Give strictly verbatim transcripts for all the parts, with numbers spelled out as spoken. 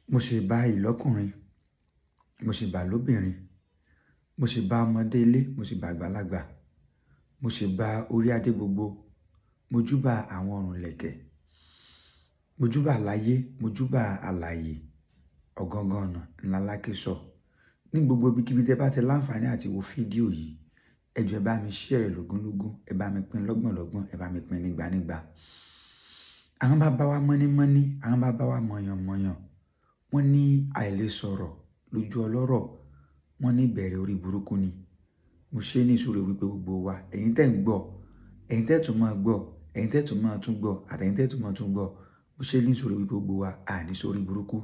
mo sì bá ìlọ́kùnrin, mo sì bá lóbìnrin, mo sì bá ọmọdé ilé, mo sì bá àgbàlagbà, mo sì bá orí adé gbogbo, mo júbà àwọn ọ̀run lẹ̀kẹ̀, mo júbà láyé, mo júbà àlàyé, ọ̀gangan ọ̀nà ńlá lákè sọ. Ní gbogbo ibikíbi tẹ́ bá ti láǹfààní àti wo fídíò yìí, ẹ jọ̀ọ́ ẹ bá mi share lógúnlógún, ẹ bá mi pín lọ́gbọ̀nlọ́gbọ̀n, ẹ bá mi pín nígbànígbà. Àwọn bàbá wa mọ́nímọ́ní, àwọn bàbá wa mọ̀yànmọ̀yàn, wọ́n ní àìlè sọ̀rọ̀ lójú ọlọ́rọ̀, wọ́n ní ìbẹ̀rẹ̀ orí burúkú ni. Mo ṣe ní ìṣúre wípé gbogbo wa, ẹ̀yin tẹ́ ń gbọ́, ẹ̀yin tẹ́ tún máa gbọ́, ẹ̀yin tẹ́ tún máa tún gbọ́, àtẹ̀yin tẹ́ tún máa tún gbọ́, mo ṣe ní ìṣúre wípé gbogbo wa àní sórí burúkú.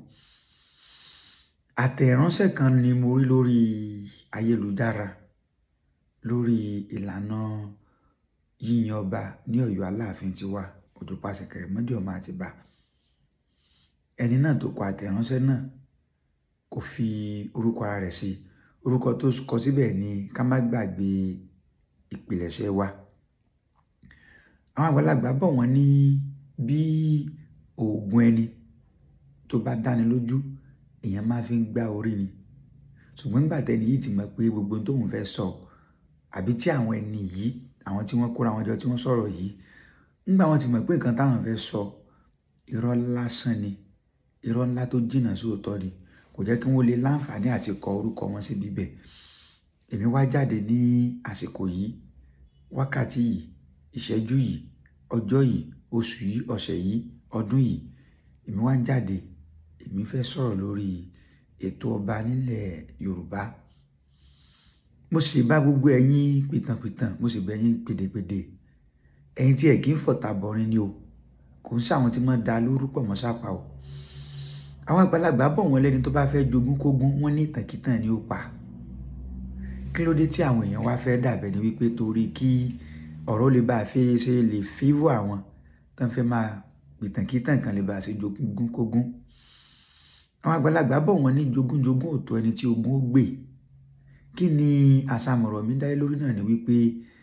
Àtẹ̀ránṣẹ́ kan ni mo rí lórí ayélujára lórí ìlànà yíyan ọba ní Ọ̀yọ́ Aláàfin tiwa, Òjòpá Ṣẹ̀kẹ̀rẹ̀ Mọ́dé Ọmọ Àtìbà. Ẹni náà tó kọ àtẹ̀ránṣẹ́ náà kò fi orúkọ ara rẹ̀ sí. Orúkọ tó kọ síbẹ̀ ni ká má gbàgbé ìpilẹ̀ṣẹ̀ wa. Àwọn àgbàlagbà bọ̀ wọ́n ní bí oògùn ẹni tó bá dáni lójú, èèyàn máa fi ń gbá orí ni. Ṣùgbọ́n nígbà tẹ́ni yìí ti mọ̀ pé gbogbo ohun tóun fẹ́ sọ, àbí tí àwọn ẹni yìí, àwọn tí wọ́n kóra wọn jọ tí wọ́n sọ̀rọ̀ yìí, nígbà wọ́n ti mọ̀ pé nǹkan táwọn fẹ́ sọ irọ́ lásán ni, irọ́ ńlá tó jìnnà sí òótọ́ ni, kò jẹ́ kí wọ́n lè láǹfààní àti kọ orúkọ wọn sí bíbẹ̀. Èmi wá jáde ní àsìkò yìí, wákàtí yìí, ìṣẹ́jú yìí, ọjọ́ yìí, oṣù yìí, ọ̀sẹ̀ yìí, ọdún yìí, èmi wá ń jáde, èmi fẹ́ sọ̀rọ̀ lórí ètò ọba nílẹ̀ Yorùbá. Mo sì bá gbogbo ẹ̀yin pìtànpìtàn, mo sì bẹ̀ yín pèdèpèdè, ẹ̀yin tí ẹ̀ kì í fọ̀tà bọ̀rin ni o, kò ń ṣàwọn tí máa da lórúkọ mọ́ sápá o. Àwọn àgbàlagbà bọ̀ wọ́n lẹ́ni tó bá fẹ́ jogún kógún, wọ́n ní ìtànkítàn ni ó pa. Kí ló dé tí àwọn èèyàn wá fẹ́ dàbẹ̀ ni wípé torí kí ọ̀rọ̀ lè bá fẹ́ ṣe lè favour àwọn tán fẹ́ máa ìtànkítàn kan lè bá ṣe jogún kógún. Àwọn àgbàlagbà bọ̀ wọ́n ní jogúnjogún ò tó ẹni tí ogún ó gbé. Kí ni àṣàmọ̀rọ̀ mi dáyé lórí náà ni wípé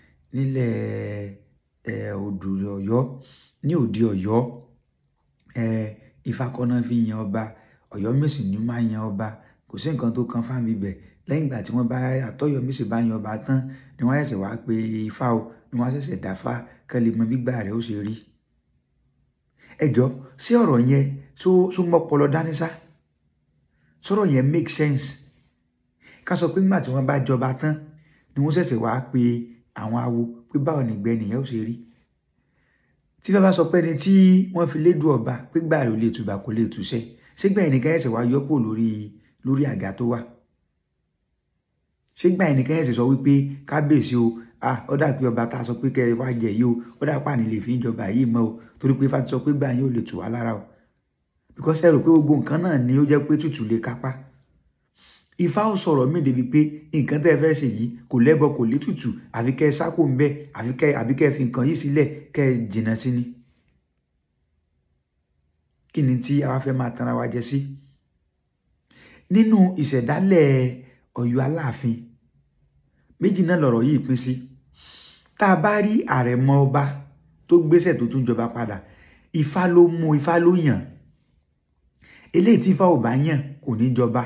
nílẹ̀ ẹ̀ odò Ọ̀yọ́, ní òde Ọ̀yọ́, ẹ̀ Ifá kọ́ náà fi yan ọba, Ọ̀yọ́mèsì ni máa yan ọba, kò sí nǹkan tó kan fáwọn ibẹ̀. Lẹ́yìn ìgbà tí wọ́n bá àtọ́yọ̀mèsì bá yan ọba tán ni wọ́n ṣẹ̀ṣẹ̀ wá pé Ifá o, ni wọ́n ṣẹ̀ṣẹ̀ dáfá kán lè mọ gbígbà rẹ̀ ó ṣe rí. Ẹ jọ̀ọ́, ṣé ọ̀rọ̀ yẹn tó tó mọ́pọlọ dání sá? Sọ̀rọ̀ yẹn make sense? Ká sọ pé nígbà tí wọ́n bá jọba tán ni wọ́n ṣẹ̀ṣẹ̀ wá pé àwọn awo pé báwo ni ìgbẹ́ni yẹn ó ṣe rí. Tí bá bá sọ pé ẹni tí wọ́n fi lédu ọba pé gbà rẹ̀ ò lè tùbà kò lè túṣẹ́, ṣé gbà ẹnìkan ẹ̀ṣẹ̀ wá yọ́pò lórí lórí àga tó wà? Ṣé gbà ẹnìkan ẹ̀ṣẹ̀ sọ wípé kábíyèsí o, ah ó dà pé ọba tá a sọ pé kẹ́ ẹ wá jẹ yìí o, ó dà pà ní lè fi ìjọba yìí mọ́ o, torí pé Ifá ti sọ pé gbà yín ò lè tù wá lára o. Because ẹ rò pé gbogbo nǹkan náà ni ó jẹ́ pé tútù lè kápá. Ifá ò sọ̀rọ̀ mí débi pé nǹkan tẹ́ ẹ fẹ́ ṣe yìí kò lẹ́bọ kò lè tútù, àfi kẹ́ ẹ sákò ń bẹ́, àfi kẹ́ àbí kẹ́ ẹ fi nǹkan yìí sílẹ̀ kẹ́ ẹ jìnnà sí ni. Kí ni tí a wá fẹ́ máa tanra wa jẹ sí? Nínú ìṣẹ̀dálẹ̀ Ọ̀yọ́ Aláàfin, méjì náà lọ̀rọ̀ yìí pín sí. Tá a bá rí àrẹ̀mọ ọba tó gbéṣẹ̀ tó tún jọba padà, Ifá ló mú, Ifá ló yàn. Eléyìí tí Ifá ò bá yàn kò ní jọba.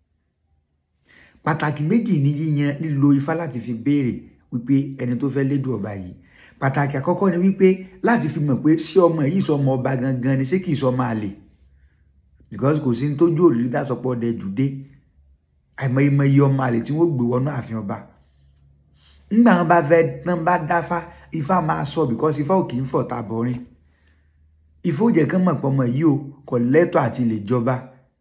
Pàtàkì méjì ní yíyan lílo Ifá láti fi béèrè wípé ẹni tó fẹ́ lédu ọba yìí. Pàtàkì àkọ́kọ́ ni wípé láti fi mọ̀ pé ṣé ọmọ yìí sọ ọmọ ọba gangan ni, ṣé kìí sọ ọmọ àlè. Because kò sí ní tójú òrìrí dásọpọ̀ ọdẹ jùdé. Àìmọye ọmọ àlè tí wọ́n gbé wọnú ààfin ọba. Nígbà wọn bá fẹ́ tán bá dáfá, Ifá máa sọ because Ifá ò kì í fọ̀tà bọ̀rin. Ifá ò jẹ́ kán mọ̀ pé ọmọ yìí o kò lẹ́tọ̀ọ́ àti lè jọba.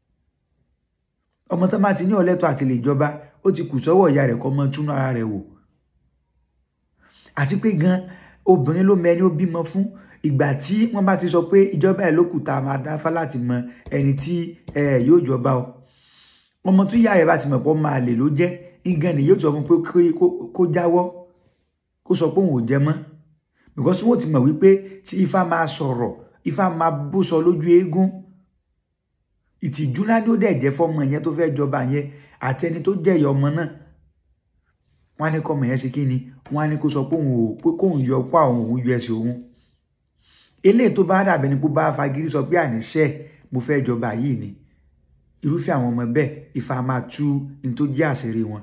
Ọmọ tán bá ti ní ọlẹ́tọ̀ àti lè jọba, ó ti kù sọ́wọ́ ìyá rẹ̀ kó mọ túnú ara rẹ̀ wò. Àti pé gan obìnrin ló mẹ́ni ó bímọ fún. Ìgbà tí wọ́n bá ti sọ pé ìjọba ẹ̀ ló kù tá a máa dáfá láti mọ ẹni tí ẹ yóò jọba o. Ọmọ tí ìyá rẹ̀ bá ti mọ̀ pé máa lè ló jẹ́, nǹkan ni yóò sọ fún pé kó jáwọ́, kó sọ pé òun ò jẹ mọ́. Because wọ́n ti mọ̀ wípé tí Ifá máa sọ̀rọ̀, Ifá máa bú sọ lójú eégún. Ìtìjú ńlá ló dẹ̀ jẹ́ fọ́mọ yẹn tó fẹ́ jọba yẹn àti ẹni tó jẹ́ ìyá ọmọ náà. Wọ́n á ní kọ́mọ yẹn ṣe kí ni? Wọ́n á ní kó sọ pé òun ò pé kóun yọ pa òun òun yọ ẹsẹ̀ òun. Eléyìí tó bá dàbẹ̀ ni pé bá fagídí sọ pé àníṣe mo fẹ́ jọba yìí ni. irúfẹ́ àwọn ọmọ bẹ́ẹ̀ Ifá máa tú ní tó jẹ́ àṣírí wọn.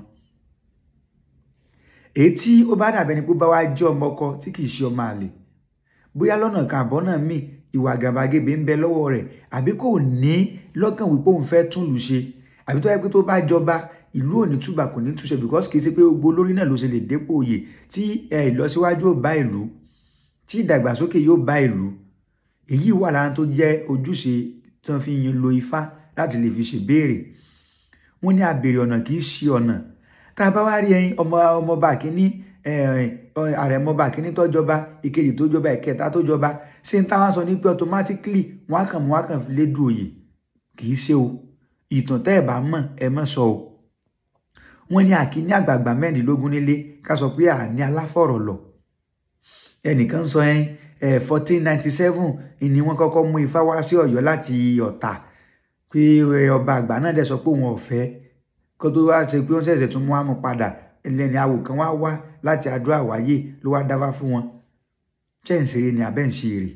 Èyí tí ó bá dàbẹ́ ni pé bá wá jẹ́ ọmọ ọkọ tí kì í ṣe ọmọ àlè, bóyá lọ́nà kan àbọ̀ náà míì ìwà àgàbàgebè ń bẹ lọ́wọ́ rẹ̀, àbí kò ní lọ́kàn wípé òun fẹ́ tún lù ṣe, àbí tó yẹ pé tó bá jọba ìlú ò ní túbà kò ní túṣe, because kì í ṣe pé gbogbo olórí náà ló ṣe lè dépò òye tí ìlọsíwájú ò bá ìlú, tí ìdàgbàsókè yóò bá ìlú. Èyí wà lára tó jẹ́ ojúṣe tí wọ́n fi yin lo Ifá láti lè fi ṣèbéèrè. Wọ́n ní abèrè ọ̀nà kì í ṣe ọ̀nà. Tá a bá wá rí ẹyin ọmọ ọmọọba kìíní àrẹ̀mọba kìíní tó jọba, ìkejì tó jọba, ìkẹta tó jọba, ṣé n táwọn sọ ní pé automatically wọ́n á kàn mú wọ́n á kàn fi lédu òye? Kì í ṣe o. Ìtàn tẹ́ ẹ̀ bá mọ̀ ẹ mọ̀ sọ o. Wọ́n ní àkíní àgbààgbà mẹ́rìndínlógún nílé ká sọ pé àní aláfọ̀rọ̀ lọ. Ẹnìkan sọ ẹyin fourteen ninety seven ni wọ́n kọ́kọ́ mú Ifá wá sí Ọ̀yọ́ láti Ọ̀tà, pé ọba àgbà náà dẹ̀ sọ pé òun ọ̀fẹ́ kó tó wá ṣe pé wọ́n ṣẹ̀ṣẹ̀ tún mú àmú padà. Ẹlẹ́ni àwò kan wá wá láti Adó Àwáyé ló wá dáfá fún wọn. Ṣé ń ṣeré ni àbẹ́ ń ṣe èrè?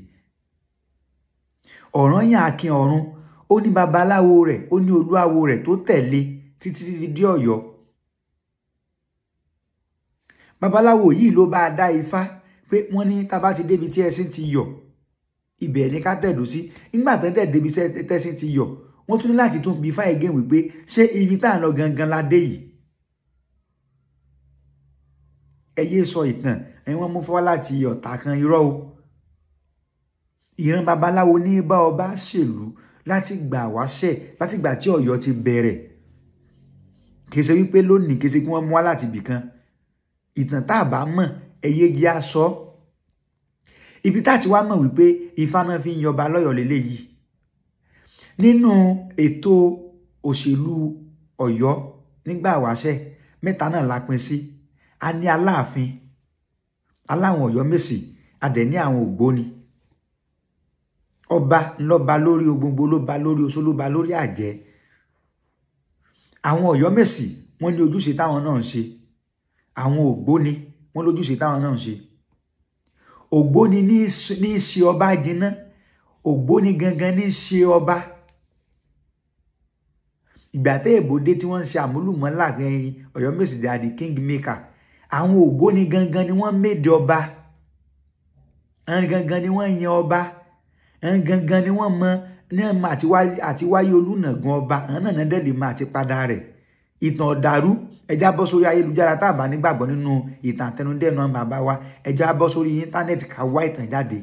Ọ̀rànyàn Akin ọ̀run ó ní babaláwo rẹ̀, ó ní olúawo rẹ̀ tó tẹ̀lé títí dé Ọ̀yọ́. Babaláwo yìí ló bá dá Ifá pé wọ́n ní tá bá ti débi tí ẹṣin ti yọ̀, ibẹ̀ ni ká tẹ̀dó sí. Nígbà tó ń tẹ̀ débi tẹ́ṣin ti yọ̀, wọ́n tún ní láti tún bí Ifá again wípé ṣé ibi tá à ń lọ gangan la dé yìí? Ẹ yé sọ ìtàn ẹ̀yin wọ́n mú fọwọ́ láti Ọ̀tà kan, irọ́ o. Ìran babaláwo ní bá ọba ṣèlú láti gbà wáṣẹ̀, láti gbà tí Ọ̀yọ́ ti bẹ̀rẹ̀. Kì í ṣe wípé lónìí, kì í ṣe kí wọ́n mú wá láti ibì kan. Ìtàn tá a bá mọ̀ ẹ yé jí á sọ. Ibi tá ti wá mọ̀ wípé Ifá náà fi ń yọba lọ́yọ̀ lélẹ́yìí. Nínú ètò òṣèlú Ọ̀yọ́ nígbà wáṣẹ̀ mẹ́ta náà la pín sí. A ní Aláàfin, aláwọn Ọ̀yọ́ Mèsì, a dẹ̀ ní àwọn Ògbóni. Ọba ńlọba lórí Ògbóngbò, ló ba lórí Oṣó, ló ba lórí Àjẹ́. Àwọn Ọ̀yọ́ Mèsì wọ́n ní ojúṣe táwọn náà ń ṣe. Àwọn Ògbóni wọ́n lójúṣe táwọn náà ń ṣe. Ògbóni ní í ṣe ọba jiná, Ògbóni gangan ní í ṣe ọba. Ìgbà tẹ́ èbòdé tí wọ́n ń ṣe àmúlùmọ́lá ẹ̀yìn Ọ̀yọ́ Mèsì they are the king maker. Àwọn Ògbóni gangan ni wọ́n méde ọba. Àwọn gangan ni wọ́n yan ọba. Àwọn gangan ni wọ́n mọ ní ẹ̀ma àti wáyé olùnàgún ọba. Àwọn náà náà dẹ́lẹ̀ máa ti padà rẹ̀. Ìtàn ọ̀dàrú ẹja bọ́ sórí ayélujára tá a bá nígbàgbọ́ nínú ìtàn àtẹnudẹ́nu àwọn bàbá wa, ẹja bọ́ sórí íńtánẹ́ẹ̀tì ká wá ìtàn jáde.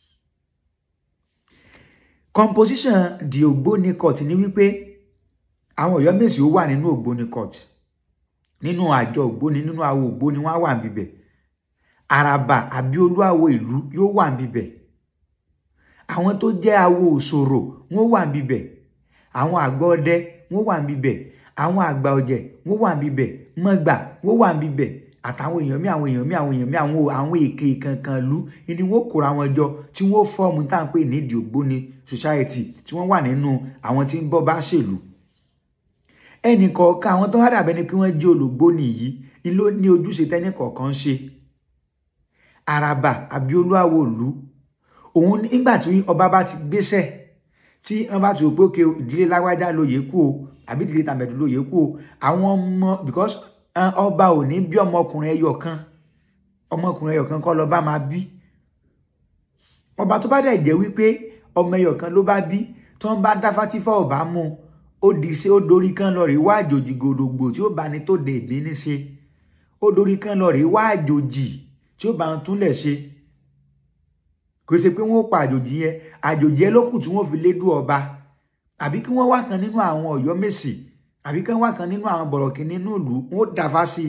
Composition di Ògbóni court ni wípé àwọn Ọ̀yọ́ Mèsì ó wà nínú Ògbóni court, nínú àjọ Ògbóni, nínú awo Ògbóni wọ́n wà níbẹ̀. Àràbà àbí olúawo ìlú yóò wà níbẹ̀. Àwọn tó jẹ́ awo òṣòro wọ́n wà níbẹ̀. Àwọn àgbà ọdẹ wọ́n wà níbẹ̀. Àwọn àgbà ọ̀jẹ̀ wọ́n wà níbẹ̀. Mọ́gbà wọ́n wà níbẹ̀. Àtàwọn èèyàn mi àwọn èèyàn mi àwọn èèyàn mi àwọn àwọn èké kankan ìlú ni wọ́n kóra wọn jọ tí wọ́n fọ́ọ̀mù tá à ń pè ní the Ògbóni society, tí wọ́n wà nínú àwọn tí ń bọ́ bá ṣèlú. Ẹnì kọ̀ọ̀kan àwọn tó wá dàbẹ́ ni kí wọ́n jẹ́ olùgbóni yìí ni ló ní ojúṣe tẹ́nì kọ̀ọ̀kan ṣe. Àràbà àbí olúawo ìlú òun nígbà tí ọba bá ti gbéṣẹ́, tí wọ́n bá ti rò pé òkè ìdílé lágbájá lóye kú o àbí ìdílé tàmẹ̀dù lóye kú o, àwọn ọmọ because ọba ò ní bí ọmọkùnrin ẹyọ kan, ọmọkùnrin ẹyọ kan kọ́ lọ́ba máa bí. Ọba tó bá dẹ̀ jẹ́ wípé ọmọ ẹyọ kan ló bá bí, tí wọ́n bá dáfá tí fọ́ ọba mú ó di ṣe ó dorí kan lọ rí wá àjòjì gòdògbò tí ó bá ní tó dé ìbí ní ṣe, ó dorí kan lọ rí wá àjòjì tí ó bá ń túnlẹ̀ ṣe. Kò ṣe pé wọ́n pa àjòjì yẹn, àjòjì yẹn ló kù tí wọ́n fi lédú ọba, àbí kí wọ́n wá kan nínú àwọn Ọ̀yọ́ Mèsì, àbí kí wọ́n wá kan nínú àwọn bọ̀rọ̀kì nínú ìlú wọ́n dáfá sí,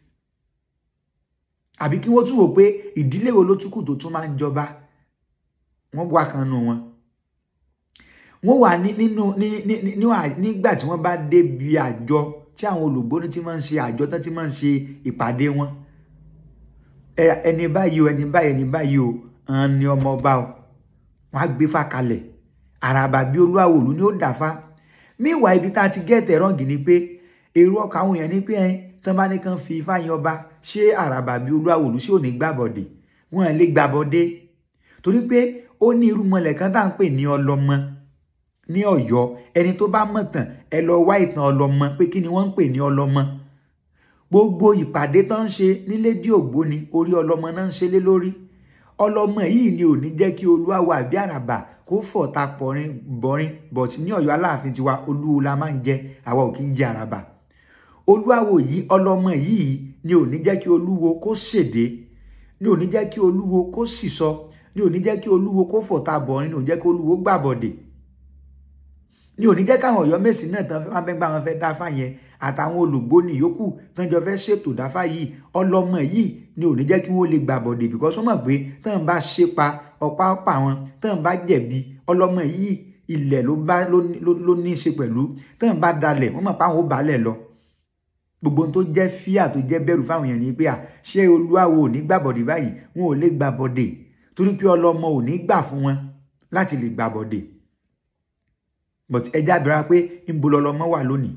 àbí kí wọ́n tún wò pé ìdílé wo ló tún kù tó tún máa ń jọba, wọ́n wá kan nínú wọn. Wọ́n wà ní nínú nígbà tí wọ́n bá débi àjọ tí àwọn olùgbóni ti máa ń ṣe àjọ tán ti máa ń ṣe ìpàdé wọn. Ẹni báyìí o ẹni báyìí ẹni báyìí o hàn ní ọmọ ọba o, wọ́n á gbé fá kalẹ̀. Àràbà bí olúawo ìlú ni ó dáfá. Míwà ibi tá a ti gẹ́tẹ̀ rọ́ǹgì ni pé èrò ọkàn àwọn èèyàn ní pé ẹyin tán bá ní kán fi Ifá yan ọba, ṣé àràbà bí olúawo ìlú ṣé ò ní gbàbọ̀dé? Wọ́n lè gbàbọ̀dé torí pé ó ní irúmọlẹ̀ kan tá à ń pè ní ọlọ́mọ. ní Ọ̀yọ́ ẹni tó bá mọ̀ tán ẹ lọ wá ìtàn ọlọ́mọ pé kí ni wọ́n ń pè ní ọlọ́mọ gbogbo ìpàdé tó ń ṣe nílé dí Ògbóni orí ọlọ́mọ náà ń ṣe lé lórí ọlọ́mọ yìí ni ò ní jẹ́ kí Olúawo àbí Àràbà kó fọ̀ta pọ̀rin bọ̀rin but ní Ọ̀yọ́ Aláàfin tiwa Olúwo la máa ń jẹ àwa ò kí ń jẹ Àràbà Olúawo yìí ọlọ́mọ yìí ni ò ní jẹ́ kí Olúwo kó ṣèdè ni ò ní jẹ́ kí Olúwo kó sísọ ni ò ní jẹ́ kí Olúwo kó fọ̀ta bọ̀rin ni ò jẹ́ kí Olúwo gbàbọ̀dè ni ò ní jẹ́ káwọn Ọ̀yọ́mèsì náà tán fẹ́ bẹ́gbà wọn fẹ́ dáfá yẹn àtàwọn Olùgbóni yòókù tán jọ fẹ́ ṣètò dáfá yìí ọlọ́mọ yìí ni ò ní jẹ́ kí wọ́n lè gbàbọ̀dè because wọ́n mọ̀ pé tán bá ṣépa ọ̀pá ọ̀pá wọn tán bá jẹ̀bi ọlọ́mọ yìí ilẹ̀ ló bá ló ní í ṣe pẹ̀lú tán bá dalẹ̀ wọ́n mọ̀ pé àwọn ò balẹ̀ lọ gbogbo tó jẹ́ fíà tó jẹ́ bẹ̀rù fáwọn èèyàn ni pé à ṣé Olúawo ò ní gbàbọ̀dè báyìí wọn ò lè gbàbọ̀dè torí pé ọlọ́mọ ò ní gbà fún wọn láti lè gbàbọ̀dè but ẹja bẹ̀rẹ̀ pé ń bo lọ́lọ́mọ wà lónìí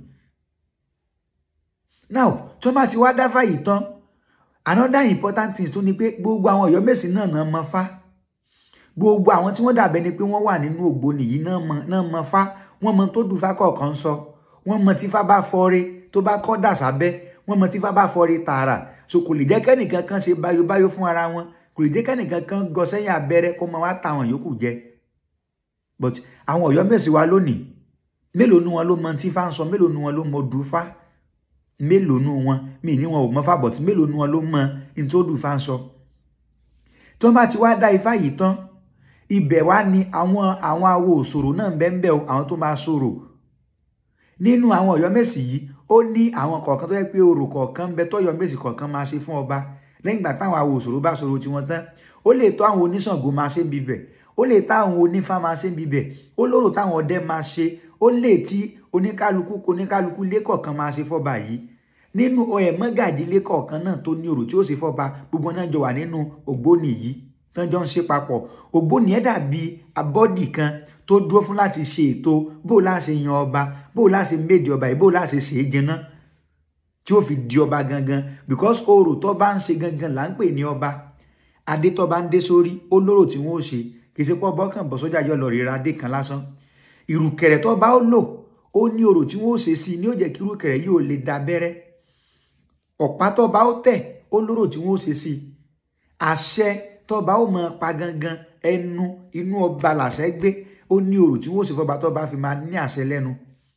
now tó bá ti wá dáfá yìí tán another important thing tó ní pé gbogbo àwọn Ọ̀yọ́mèsì náà náà mọ fá gbogbo àwọn tí wọ́n dàbẹ́ ni pé wọ́n wà nínú Ògbóni yìí náà mọ fá wọ́n mọ tó dùn fá kọ̀ọ̀kan sọ wọ́n mọ tí fá bá fọ́re tó bá kọ́ dà sábẹ́ wọ́n mọ tí fá bá fọ́re tààrà so kò lè jẹ́ kẹ́nìkan kan ṣe báyóbáyó fún ara wọn kò lè jẹ́ kẹ́nìkan kan gọ sẹ́yìn abẹ́rẹ́ kó mọ wá táwọn yòókù jẹ but àwọn Ọ̀yọ́mèsì wa lónìí mélòó nu wọn ló mọ tí fá ń sọ mélòó nu wọn ló mọ dùn fá mélòó nu wọn mi ní wọn ò mọ fá but mélòó nu wọn ló mọ in tó dùn fá ń sọ tó bá ti wá dá ifá yìí tán ibẹ̀ wá ní àwọn àwọn awo òṣòro náà bẹ́ẹ̀ o àwọn tó máa ṣòro nínú àwọn Ọ̀yọ́mèsì yìí ó ní àwọn kọ̀ọ̀kan tó yẹ pé orò kọ̀ọ̀kan bẹ tó Ọ̀yọ́mèsì kọ̀ọ̀kan máa ṣe fún ọba lẹ́yìn ìgbà táwọn awo òṣòro bá ṣòro tiwọn tán ó lè tó àwọn oníṣàngó máa ṣe ń bibẹ̀ ó lè tá àwọn onífá máa ṣe ń bibẹ̀ ó lórò táwọn ọdẹ máa ṣe ó lè tí oníkálukú oníkálukú ilé kọ̀ọ̀kan máa ṣe fọ́ba yìí nínú ẹ̀ mọ́gàjì ilé kọ̀ọ̀kan náà tó ní orò tí ó ṣe fọ́ba gbogbo náà jọ wà nínú Ògbóni yìí tán jọ ń ṣe papọ̀ Ògbóni ẹ̀ dàbí abọ́dì kan tó dúró fún láti ṣe ètò bó láṣẹ yan ọba bó láṣẹ méje ọba yìí bó láṣẹ ṣe é jẹná tí ó fi di ọba gangan because orò tó bá ń ṣe gangan là ń pè ní ọba adé tó bá ń dé sórí ó lórò tí wọ́n ó ṣe kì í ṣe pọ́ bọ́kàn bọ́ sójà yọ lọ ríra adé kan lásán ìrùkẹ̀rẹ̀ tó bá ó lò ó ní orò tí wọ́n ó ṣe sí ní ó jẹ́ kí ìrùkẹ̀rẹ̀ yóò lè da bẹ́rẹ́ ọ̀pá tó bá ó tẹ̀ ó lórò tí wọ́n ó ṣe sí àṣẹ tó bá ó mọ pa gangan ẹnu inú ọba làṣẹ gbé ó ní orò tí wọ́n ó ṣe fọba tó bá fi máa ní àṣẹ lẹ́nu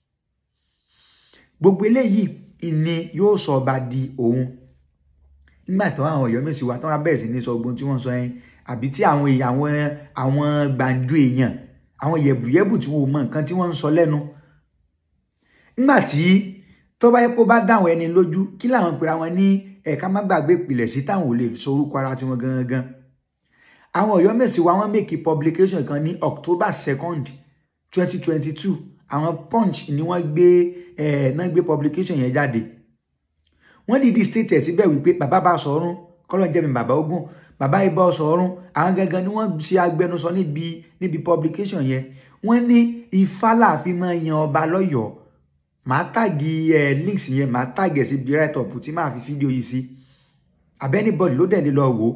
gbogbo eléyìí ìní yóò sọ ọba di òun nígbà tó àwọn Ọ̀yọ́mèsì wa tó wá bẹ̀rẹ̀ sí ní sọ ogun tí wọ́n sọ yẹn àbí tí àwọn èèyàn àwọn àwọn gbàǹjo èèyàn àwọn yẹ̀bùyẹ̀bù tí wọ́n mọ nǹkan tí wọ́n ń sọ lẹ́nu nígbà tí tó bá yẹ kó bá dáwọn ẹni lójú kí làwọn pera wọn ní ẹ̀ka má gbàgbé ìpìlẹ̀ sí táwọn ò lè sọ orúkọ ara tiwọn gangan àwọn Ọ̀yọ́mèsì wa wọ́n make publication kan ní October second twenty twenty two àwọn Punch ni wọ́n gbé ẹ̀ náà gbé publication yẹn jáde wọ́n dìdí state ẹ̀ síbẹ̀ wípé bàbá bá sọ̀rún kọ́lọ́ jẹ́ mi bàbá ogun bàbá ibà sọ̀rún àwọn gangan ni wọ́n ṣe agbẹnusọ níbi níbi publication yẹn wọ́n ní Ifá láàfin máa yan ọba lọ́yọ̀ọ́ màá tàgì ẹ̀ links yẹn màá tàgì ẹ̀ sí bí write up tí màá fi fídíò yìí sí abẹ́nibọ́dì ló dẹ̀ ní lọ wò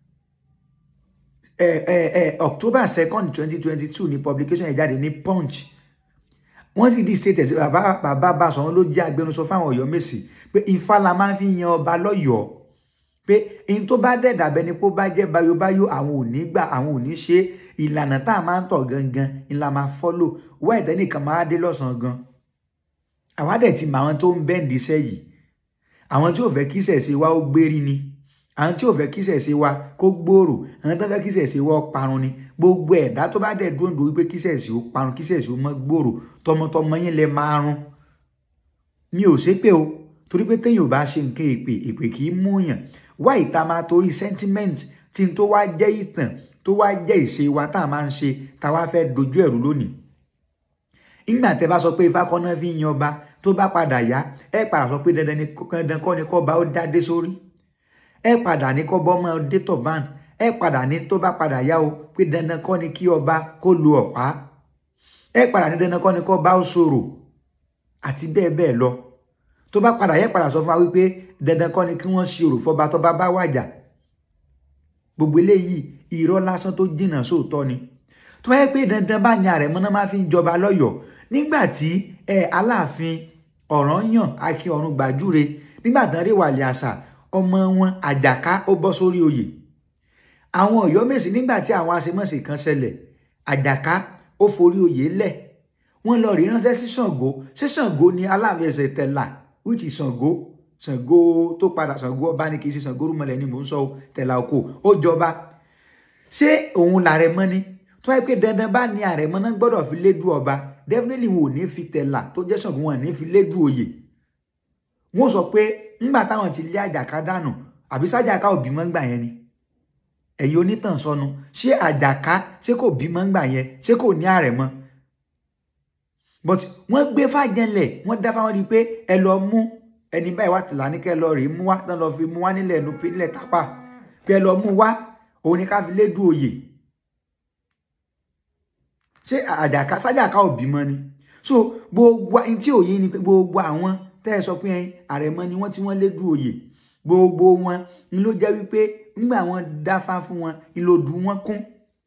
ẹ̀ ẹ̀ ẹ̀ October second twenty twenty two ni publication yẹn jáde ní Punch wọ́n sì di state ẹ̀ sí bàbá bàbá bá sọ̀rún ló jẹ́ agbẹnusọ fáwọn Ọ̀yọ́mèsì pé Ifá la máa fi yan ọba lọ́yọ̀ọ́ pé in tó bá dẹ̀dà bẹni kó bá jẹ́ báyóbáyó àwọn ò ní gbà àwọn ò ní ṣe ìlànà tá a máa ń tọ̀ gangan ìlà máa follow wá ìtẹ́nìkan máa dé lọ́sàn-án gan àwa dẹ̀ ti mọ àwọn tó ń bẹ́ǹdì iṣẹ́ yìí àwọn tí ò fẹ́ kí ìṣẹ̀ṣe wa ó gbérí ni àwọn tí ò fẹ́ kí ìṣẹ̀ṣe wa kó gbòòrò àwọn tó fẹ́ kí ìṣẹ̀ṣe wa ó parun ni gbogbo ẹ̀dá tó bá dẹ̀ dúró wípé kí ìṣẹ̀ṣe ó parun kí ìṣẹ̀ṣe ó mọ́ gbòòrò tọmọtọmọ yín lẹ máa run mi ò ṣépè o torí pé téèyàn ò bá ṣe nǹkan èpè èpè kì í mú yàn wá ìta máa torí sentiment tí n tó wá jẹ́ ìtàn tó wá jẹ́ ìṣe wa tá a máa ń ṣe tá a wá fẹ́ dojú ẹ̀rú lónìí ìgbà tẹ́ bá sọ pé Ifá kọ́ náà fi yan ọba tó bá padà yá ẹ padà sọ pé dandan ni dandan kọ́ ni kọ́ bá ó dádé sórí ẹ padà ní kọ́ bọ́ ọmọ dé tọ̀bán ẹ padà ní tó bá padà yá o pé dandan kọ́ ni kí ọba kó lu ọ̀pá ẹ padà ní dandan kọ́ ni kọ́ bá ó sọ̀rọ̀ àti bẹ́ẹ̀ bẹ́ẹ̀ lọ tó bá padà yẹ padà sọ fún wa wípé dandan kọ́ ni kí wọ́n ṣe òrò fọba tó bá bá wàjà gbogbo eléyìí irọ́ lásán tó jìnnà sóòótọ́ ni tó yẹ pé dandan bá ní àrẹ̀mọ náà máa fi ń jọba lọ́yọ̀ọ́ nígbà tí ẹ Aláàfin Ọ̀rànyàn Akin Ọ̀run Gbàjúre nígbà tán rí wàlẹ̀ àṣà ọmọ wọn Àjàká ó bọ́ sórí oyè àwọn Ọ̀yọ́mèsì nígbà tí àwọn àṣemọ́ṣe kan ṣẹlẹ̀ Àjàká ó forí oyè lẹ̀ wọ́n lọ rí ránṣẹ́ sí Ṣàngó sí Ṣàngó ni Aláàfin ẹsẹ̀ tẹ̀là which is Ṣàngó Ṣàngó tó padà Ṣàngó ọba ní kì í ṣe Ṣàngó rúmọlẹ̀ ni mò ń sọ tẹ̀là oko ó jọba ṣé òun làrẹ̀mọ ni tó yẹ pé dandan bá ní àrẹ̀mọ náà gbọ́dọ̀ fi lédú ọba definitely wọn ò ní fi tẹ̀là tó jẹ́ Ṣàngó wọn ò ní fi lédú oyè wọ́n sọ pé ńgbà táwọn ti lé Àjàká dànù àbí sájàká ò bímọ ńgbà yẹn ni ẹ̀yin onítàn sọnù ṣé Àjàká ṣé kò bímọ ńgbà yẹn ṣé kò ní àrẹ̀mọ but wọ́n gbé fàjẹlẹ̀ wọ́n dá fáwọn rí pé ẹ lọ mú ẹni báyìí wá tìlà ní kẹ́ lọ rèé mú wá tán lọ fi mú wá nílẹ̀ ẹnu pé nílẹ̀ tápà pé ẹ lọ mú wá òun ni ká fi lédú oyè ṣé Àjàká sájàká ò bímọ ni so gbogbo ẹni tí òye ni pé gbogbo àwọn tẹ́ ẹ sọ pé àrẹ̀mọ ni wọ́n tí wọ́n lédú oyè gbogbo wọn ni ló jẹ́ wípé nígbà wọn dáfá fún wọn ìlòdù wọn kún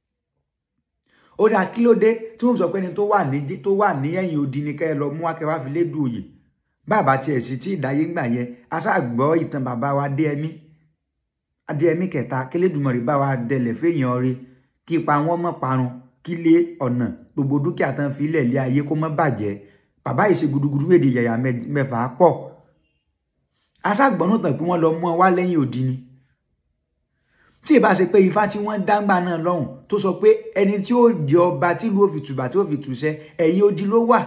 ó dá kí ló dé tí wọ́n sọ pé ní tó wà ní tó wà ní ẹ̀yìn odi ni kẹ́ ẹ lọ mú wá kẹ́ wá fi lédú oyè bàbá tiẹ̀ sì tí ìdáyé ńgbà yẹn aṣáàgbọ́ ìtàn bàbá wa Adéyẹmí Adéyẹmí kẹta kélédùmarè bá wa dẹlẹ̀ fẹ́yàn rí kí ipa wọn mọ̀ parun kí lé ọ̀nà gbogbo dúkìá tán fi ilẹ̀ lé ayé kó mọ́ bàjẹ́ bàbá yìí ṣe gudugudu méde yàyà mẹ́fà pọ̀ aṣáàgbọ́nù tàn pé wọ́n lọ mú ọ wá lẹ́yìn odi ni tí ìbá ṣe pé ifá tí wọ́n dáńgbà náà lọ́hùn tó sọ pé ẹni tí ó di ọba tí ìlú òfin tùbà tí ó fi tùṣẹ́ ẹ̀yìn odi ló wà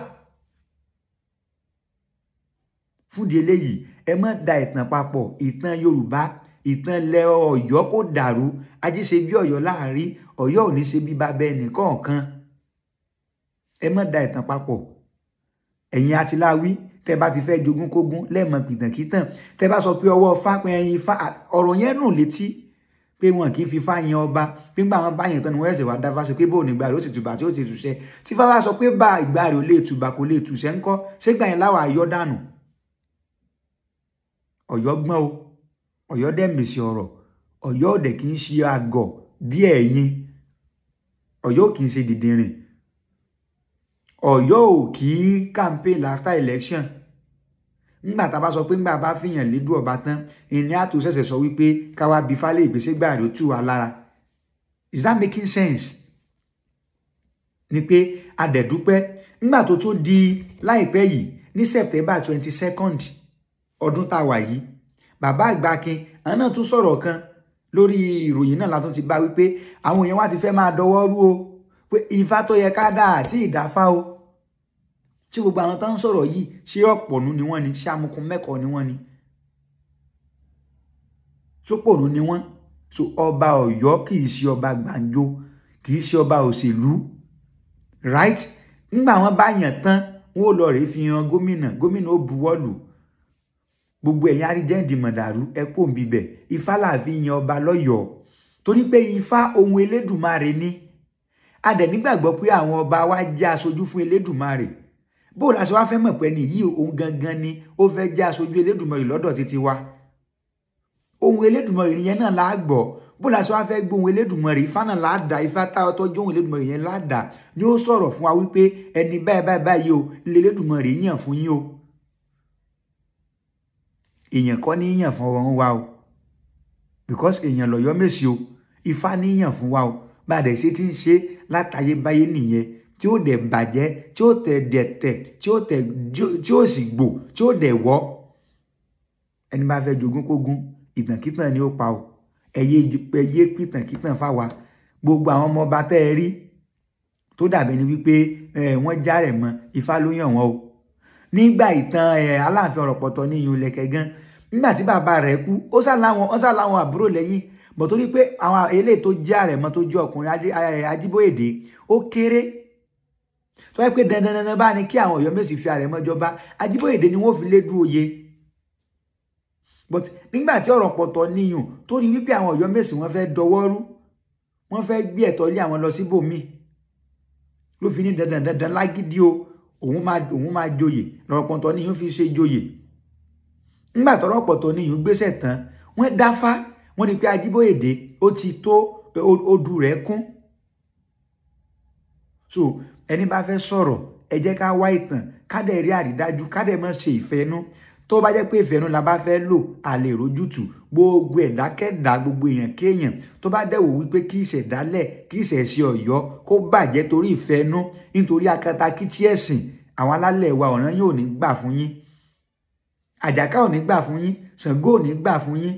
fúndì eléyìí ẹ má da ìtàn papọ̀ ìtàn Yorùbá ìtàn ilẹ̀ Ọ̀yọ́ kò dàrú ajé ṣe bí Ọ̀yọ́ láàrin Ọ̀yọ́ ò ní ṣe bí bàbá ẹnì kọ̀ọ̀kan ẹ má da ìtàn papọ̀ ẹ̀yin àtìláwí tẹ́ bá ti fẹ́ jogún kógún lẹ́ẹ̀mọ pìtànkítàn tẹ́ bá sọ pé ọwọ́ fápẹ́ ẹyin fa ọ̀rọ̀ yẹn nù létí pé wọn kì í fi fáyín ọba nígbà wọn bá yẹn tán ni wọ́n ẹ̀sẹ̀ wá dáfá sí pé bóun ìgbà rẹ̀ ó sì tùbà tí ó ti tùṣẹ́ tí fáfá sọ pé bá ìgbà rẹ̀ ò lè tùbà kò lè tùṣẹ́ ńkọ́ ṣégbà yẹn láwà ayọ́ dànù Ọ̀yọ́ gbọ́n o Ọ̀yọ́ dẹ̀ mèsì ọ̀rọ̀ Ọ̀yọ́ òdẹ̀ kì í ṣe àgọ̀ bí ẹ̀yin Ọ̀yọ́ kì í ṣe dìdìrìn Ọ̀yọ́ ò kì í campaign after election nígbà tá a bá sọ pé nígbà bá fìyàn lédú ọba tán ìní àtò ṣẹ̀ṣẹ̀ sọ wípé káwá bí fálẹ̀ ìgbésẹ̀ gbà rẹ̀ ó tù wá lára is that making sense ni pé adẹ̀dúpẹ́ nígbà tó tún di láìpẹ́ yìí ní September twenty second ọdún tá a wà yìí bàbá Àgbàkin àwọn náà tún sọ̀rọ̀ kan lórí ìròyìn náà látún ti bá wípé àwọn èèyàn wá ti fẹ́ máa dọwọ́ rú o pé ifá tó yẹ ká dá àti ìdáfá o tí gbogbo àwọn tó ń sọ̀rọ̀ yìí ṣé ọ̀pọ̀nú ni wọ́n ni ṣé amukun mẹ́kọ̀ọ́ ni wọ́n ni sópònú ni wọ́n so ọba Ọ̀yọ́ kì í ṣe ọba gbàǹjo kì í ṣe ọba òṣèlú right nígbà wọn bá yàn tán wọn ò lọ rèé fi hàn gómìnà gómìnà ó buwọ́lù gbogbo ẹ̀yin aríjẹ́ǹdì mọ̀dàrú ẹ kò ń bibẹ̀ ifá láàfin yan ọba lọ́yọ̀ọ́ torí pé ifá ohun Elédùmarè ni a dẹ̀ nígbàgbọ́ pé àwọn ọba wa jẹ́ aṣojú fún Elédùmarè bó la ṣe wá fẹ́ mọ̀ pé ní yìí òun gangan ni ó fẹ́ jẹ́ aṣojú Elédùmarè lọ́dọ̀ títí wa ohun Elédùmarè yẹn náà la gbọ́ bó la ṣe wá fẹ́ gbọ́ ohun Elédùmarè ifá náà la dà ifá táwọn tọ́jú ohun Elédùmarè yẹn la dà ni ó sọ̀rọ̀ fún wa wípé ẹni báyìí báyìí báyìí o ilé Elédùmarè yàn fún yín o èèyàn kọ́ ní yàn fún ọ̀run wa o because èèyàn lọ́yọ́ mèsì o ifá ní yàn fún wa o bá a dẹ̀ ṣe ti ń ṣe látayébáyé nìyẹn tí ó dẹ̀ bàjẹ́ tí ó tẹ̀ dẹ̀ tẹ̀ tí ó tẹ̀ tí ó sì gbò tí ó dẹ̀ wọ́ ẹni bá fẹ́ jogún kógún ìtànkítàn ni ó pa o ẹyẹ ẹyẹ pìtànkítàn fáwa gbogbo àwọn ọmọ ọba tẹ́ ẹ rí tó dàbí ni wípé wọ́n já rẹ̀ mọ́ ifá ló yàn wọ́n o nígbà ìtàn Aláàfin Ọ̀rọ̀pọ̀tọ́ ní iyùn lẹ̀kẹ̀ gan nígbà tí bàbá rẹ̀ kú ó sá láwọn ó sá láwọn àbúrò lẹ́yìn bọ̀ torí pé àwọn eléyìí tó jẹ́ àrẹ̀mọ tó jẹ́ ọkùnrin Ajíbóyèdé ó kéré tó yẹ pé dandan dandan bá ní kí àwọn Ọ̀yọ́mèsì fi àrẹ̀mọ jọba Ajíbóyèdé ni wọ́n fi lédú oyè but nígbà tí Ọ̀rọ̀pọ̀tọ́ níyùn tó rí wípé àwọn Ọ̀yọ́mèsì wọ́n fẹ́ dọwọ́rú wọ́n fẹ́ gbé ẹ̀tọ́ lé àwọn lọ síbòmíì ló fi ní dandan dandan lágídí o òun máa òun máa joyè lọ́rọ̀pọ̀tọ́ níyùn fi ṣe joyè nígbà tọ́rọ̀pọ̀tọ́ níyùn gbéṣẹ̀ tán wọ́n dáfá wọ́n ní pé Ajíbóyèdé ó ti tó odù rẹ̀ kún so ẹni bá fẹ́ sọ̀rọ̀ ẹ jẹ́ ká wá ìtàn ká dẹ̀ rí àrídájú ká dẹ̀ má ṣe ìfẹ́nú tó bá jẹ́ pé ìfẹ́nú la bá fẹ́ lò a lè rójútùú gbogbo ẹ̀dákẹ́dá gbogbo èèyàn kéèyàn tó bá dẹ̀ wò wípé kí ìṣẹ̀dálẹ̀ kí ìṣẹ̀ṣe Ọ̀yọ́ kó bàjẹ́ torí ìfẹ́nú nítorí akatakítí ẹ̀sìn àwọn alálẹ̀ wa ọ̀ràn yóò ní gbà fún yín Àjàká ò ní gbà fún yín Ṣàngó ò ní gbà fún yín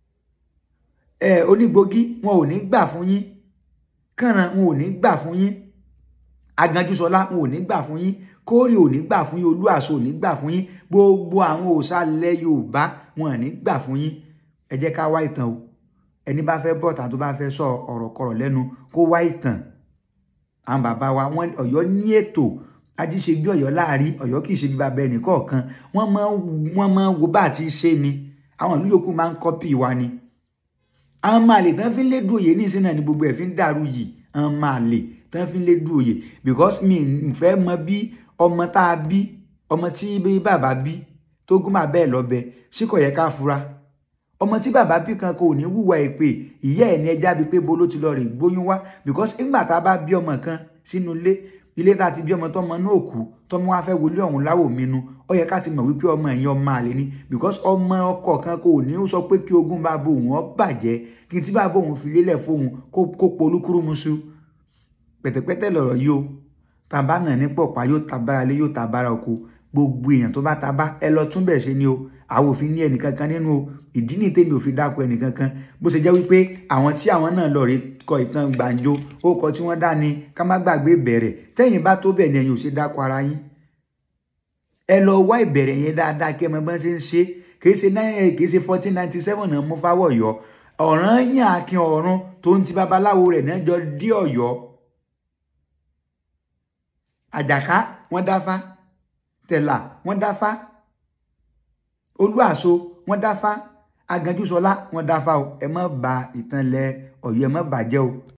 ẹ onígbògí wọn ò ní gbà fún yín Kànràn wọn ò ní gbà fún yín Aganjúsọlá wọn ò ní gbà fún yín Kórè ò ní gbà fún yín Olúàṣọ ò ní gbà fún yín gbogbo àwọn òòṣà ilẹ̀ Yorùbá wọn ò ní gbà fún yín ẹ jẹ́ ká wá ìtàn o ẹni bá fẹ́ bọ́ta tó bá fẹ́ sọ ọ̀rọ̀ kọ̀rọ̀ lẹ́nu kó wá ìtàn àwọn bàbá wa wọn Ọ̀yọ́ ní ètò ajíṣe bí Ọ̀yọ́ láàrí Ọ̀yọ́ kì í ṣe bí bàbá ẹnì kọ̀ọ̀kan wọ́n máa wọ́n máa wo bá àti ṣe ni àwọn ìlú yòókù máa ń kọ́pì wa ni àwọn máa lè tán fi ń lé dùn òye ní ìsìn náà ni gbogbo ẹ̀ fi ń dàrú yìí àwọn máa lè tán fi ń lé dùn òye because mi fẹ́ mọ bí ọmọ tá a bí ọmọ tí bàbá bí tó gún máa bẹ́ẹ̀ lọ́bẹ sí kò yẹ ká fura ọmọ tí bàbá bí kan kò ní wúwa èpè ìyá ẹ̀ ní ẹja bíi pé bo ló ti lọ rè gbóyún wá because nígbà tá a bá bí ọmọ kan sínú ilé ilé tá a ti bí ọmọ tọmọ náà kú tọmọ wa fẹ́ wọlé ọ̀hún láwò mínú ó yẹ ká ti mọ̀ wípé ọmọ ẹ̀yìn ọmọ àlè ni because ọmọ ọkọ kan kò ní sọ pé kí ogún bá bo òun ọ bàjẹ́ kí n tí bá bo òun fi lélẹ̀ fóun kó polúkúrúmuṣu pẹ̀tẹ̀pẹ̀tẹ̀ lọ̀rọ̀ yìí o tàbá náà ní pọ̀pá yóò tabára lé yóò tabára oko gbogbo èèyàn tó bá tabá ẹ lọ tún bẹ̀ ṣe ni o àwọn òfin ní ẹnìkankan nínú o ìdí ní tèmi òfin dákọ ẹnìkankan bó ṣe jẹ́ wípé àwọn tí àwọn náà lọ rí kọ ìtàn gbàǹjo ó kọ tí wọ́n dá ni ká má gbàgbé ìbẹ̀rẹ̀ tẹ́yìn bá tó bẹ̀ ni ẹ̀yin ò ṣe dákọ ara yín ẹ lọ wá ìbẹ̀rẹ̀ yẹn dáadáa kí ẹ mọ bọ́n ṣe ń ṣe kìí ṣe kìí ṣe fourteen ninety seven náà mú fáwọ̀yọ́ ọ̀ràn yàn Akin Ọ̀run tó ń ti babaláwo rẹ̀ náà jọ dé Ọ̀yọ́ Àjàká wọ́n dáfá Tẹ̀là wọ́n dáfá Olúàṣọ wọ́n dáfá Aganjúsọlá wọ́n dáfá o ẹ má bà ìtàn ilẹ̀ Ọ̀yọ́ ẹ má bàjẹ́ o.